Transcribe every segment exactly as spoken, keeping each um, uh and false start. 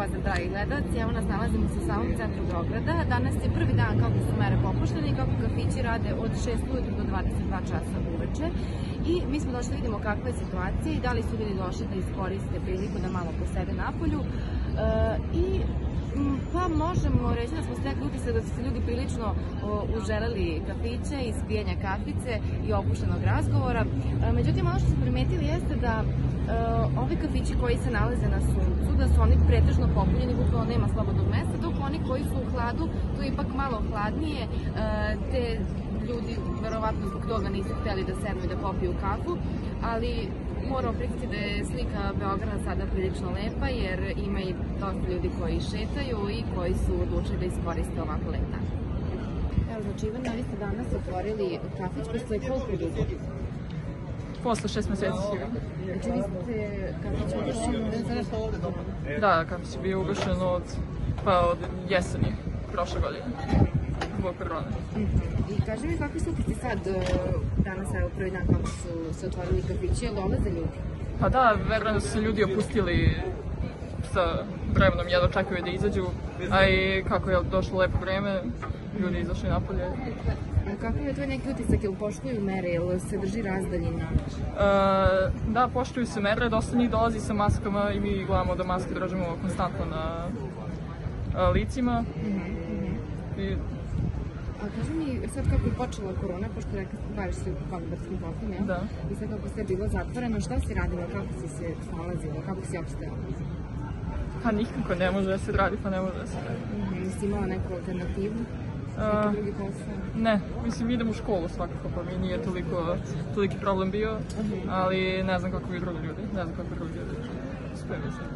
pozdrav dragi gledalci, evo nas nalazimo se u samom centru Beograda. Danas je prvi dan kako su mere popuštene i kako kafići rade od šest ujutru do dvadeset dva časa uveče. I mi smo došli da vidimo kakva je situacija i da li su ljudi došli da iskoriste priliku da malo posede napolju. I pa možemo reći da smo stekli utisak da su se ljudi prilično uželeli kafića, ispijanja kafice i opuštenog razgovora. Međutim, ono što smo primetili jeste da ovi kafići koji se nalaze na suncu, da su oni pretežno popunjeni, bukvalno nema slobodnog mesta, dok oni koji su u hladu, to je ipak malo hladnije, te ljudi verovatno zbog toga nisu hteli da sednu i da popiju kafu, ali moramo priznati da je slika Beograda sada prilično lepa, jer ima i dosta ljudi koji šetaju i koji su odlučili da iskoriste ovako lep dan. Evo, znači, Ivana, vi ste danas otvorili kafić posle koliko dugo? Posle šest meseci sigurno. Znači, vi ste kafić ugašen? Da, kafić je bio ugašen od, pa od jeseni prošle godine, zbog korone. I kaži mi, kakvi su utisci sad, danas, evo, prvi dan kako su se otvorili kafići, jel dolaze ljudi? Pa da, verujem da su se ljudi opustili sa vremenom, jedva čekaju da izađu, a i kako je došlo lepo vreme, ljudi izašli napolje. A kakav je tvoj neki utisak, jel poštuju mere, jel se drži razdaljina? Da, poštuju se mere, dosta njih dolazi sa maskama i mi gledamo da maske držimo konstantno na licima. A kaži mi, sad kako je počela korona, pošto rekao se baviš se holidarskim poslom, jel? Da. I sad kako sve je bilo zatvoreno, šta si radila, kako si se snalazila, kako si opstajala? Pa nikako ne može da se radi, pa ne može da se radi. Nisi imala neku alternativu? Neki drugi posao? Ne, mislim idem u školu svakako, pa mi nije toliko, toliki problem bio, ali ne znam kako bi drugi ljudi, ne znam kako drugi ljudi uspeli se.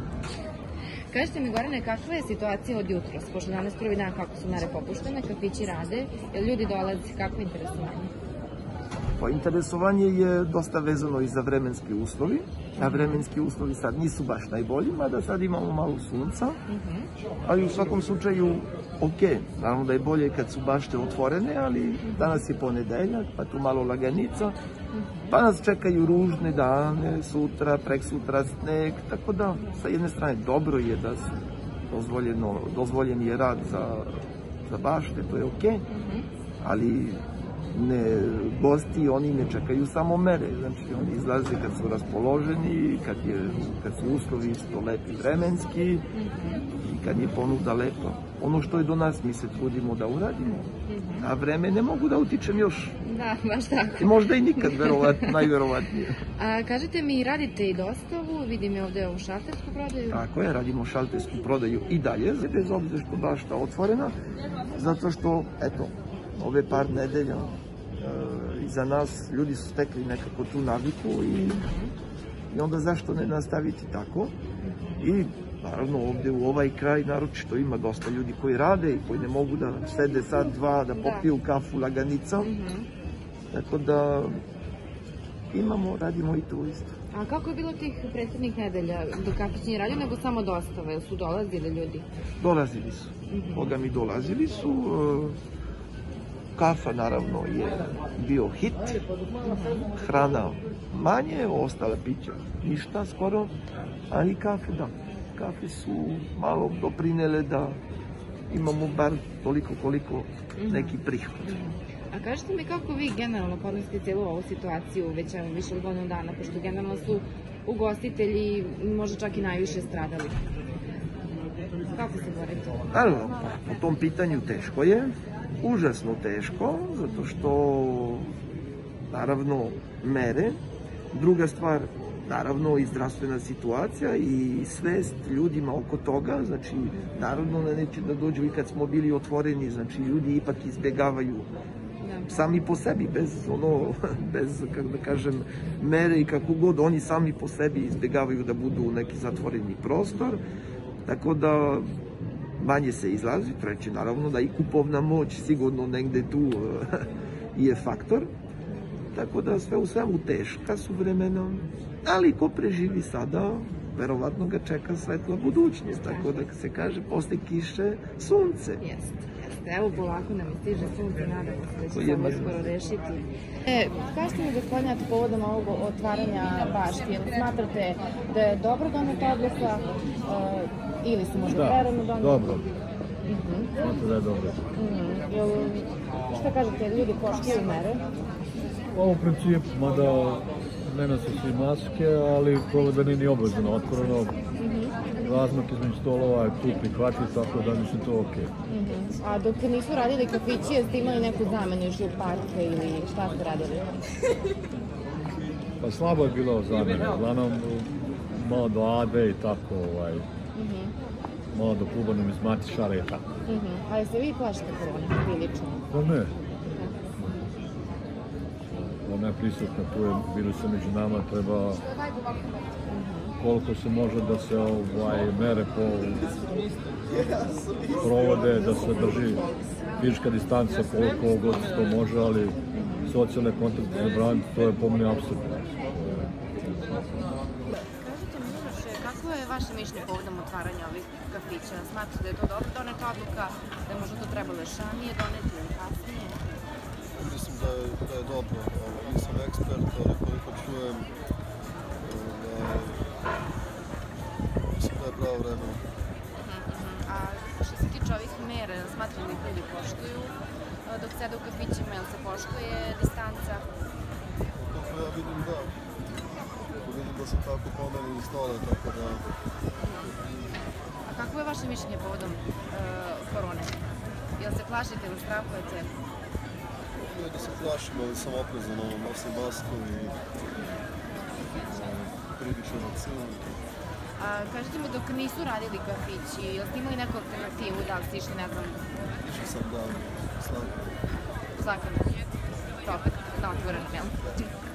Kažite mi, Gorane, kakva je situacija od jutros, pošto danas prvi dan kako su mere popuštene, kafići rade, jel ljudi dolaze, kako je interesovanje? Pa interesovanje je dosta vezano i za vremenski uslovi, a vremenski uslovi sad nisu baš najbolji, mada sad imamo malo sunca, ali u svakom slučaju ok, naravno da je bolje kad su bašte otvorene, ali danas je ponedeljak, pa tu malo laganica, pa nas čekaju ružne dane, sutra, prek sutra sneg, tako da sa jedne strane dobro je da su dozvoljeno, dozvoljen je rad za, za bašte, to je ok, ali ne, gosti oni ne čekaju samo mere, znači oni izlaze kad su raspoloženi, kad, je, kad su uslovi isto lepi vremenski i kad je ponuda lepa. Ono što je do nas mi se trudimo da uradimo, a vreme ne mogu da utičem još. Da, baš tako. Možda i nikad, verovatno, najverovatnije. A kažete mi, radite i dostavu, vidim je ovde ovu šaltersku prodaju? Tako je, radimo šaltersku prodaju i dalje, bez obzira što baš ta otvorena, zato što, eto, ove par nedelja e, iza nas ljudi su stekli nekako tu naviku i, i onda zašto ne nastaviti tako? I naravno ovde u ovaj kraj naročito ima dosta ljudi koji rade i koji ne mogu da sede sad dva, da popiju kafu laganica. Tako da imamo, radimo i tu isto. A kako je bilo tih prethodnih nedelja dok kafić nije radio, nego samo dostave? Su dolazili ljudi? Dolazili su. Boga mi dolazili su. Kafa naravno je bio hit. Hrana manje, ostala pića ništa skoro, ali kafe da. Kafe su malo doprinele da imamo bar toliko koliko neki prihod. A kažete mi kako vi generalno podnosite cijelu ovu situaciju već više od godinu dana, pošto generalno su ugostitelji možda čak i najviše stradali. Kako se borite? Naravno, po tom pitanju teško je, užasno teško, zato što naravno mere. Druga stvar, naravno i zdravstvena situacija i svest ljudima oko toga, znači naravno da neće da dođu i kad smo bili otvoreni, znači ljudi ipak izbjegavaju sami po sebi, bez ono, bez, kako da kažem, mere i kako god, oni sami po sebi izbjegavaju da budu u neki zatvoreni prostor, tako da manje se izlazi, treće naravno da i kupovna moć sigurno negde tu je faktor, tako da sve u svemu teška su vremena, ali ko preživi sada, verovatno ga čeka svetla budućnost, tako da se kaže posle kiše sunce. Jeste, evo polako nam stiže sunce, nadamo se da će To je se jedno- uskoro rešiti. E, kažete mi, gospodine, ako povodom ovog otvaranja bašti, jel smatrate da je dobro doneta odluka e, ili su možda prerano doneta? Dobro. Mhm. Smatram da je dobro. Mhm. Jel, šta kažete, ljudi poštuju mere? Pa u principu, mada ne nose svi maske, ali provoda nije ni obavezno otvoreno. Razmak između stolova je tu prihvatljiv, tako da mislim to okej. Mhm. A dok nisu radili kafići, jeste imali neku zamenu, išli u parke ili šta ste radili? Pa slabo je bilo zamjene, uglavnom malo do Ade i tako, ovaj, malo do kluba numizmatičara i tako. Mhm. A jeste vi plašite korone, prilično? Pa ne. Ona je prisutna, tu je virusa među nama, treba koliko se može da se ovaj, mere po provode, da se drži fizička distanca koliko god se to može, ali socijalne kontakte zabraniti, to je po meni apsurdno. Kažite mi, Miloše, kako je vaše mišljenje povodom otvaranja ovih kafića? Smatrate da je to dobro doneta odluka, da je možda to trebalo još ranije doneti ili kasnije? Mislim da je, da je dobro. Ovo, nisam ekspert, ali koliko čujem, ovaj, mislim da je pravo vreme. A što se tiče ovih mera, smatrate da ih ljudi poštuju? Dok sede u kafićima, jel se poštuje distanca? Koliko ja vidim, da. Koliko vidim da se tako pomeri i stole, tako da... A kako je vaše mišljenje povodom uh, korone? Jel se plašite ili strahujete? Ne da se plašim, ali sam oprezan, ono, nosim masku i pridičem vakcinu. A kažete mi, dok nisu radili kafići, jel ste imali neku alternativu, da li ste išli, ne znam, Išao sam dan, slavno. svaka noć? Dobro, na otvorenom, jel?